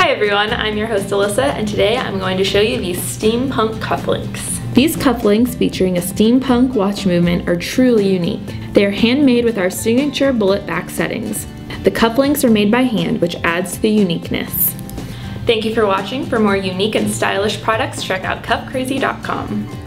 Hi everyone, I'm your host Alyssa, and today I'm going to show you these steampunk cufflinks. These cufflinks featuring a steampunk watch movement are truly unique. They are handmade with our signature bullet back settings. The cufflinks are made by hand, which adds to the uniqueness. Thank you for watching. For more unique and stylish products, check out cuffcrazy.com.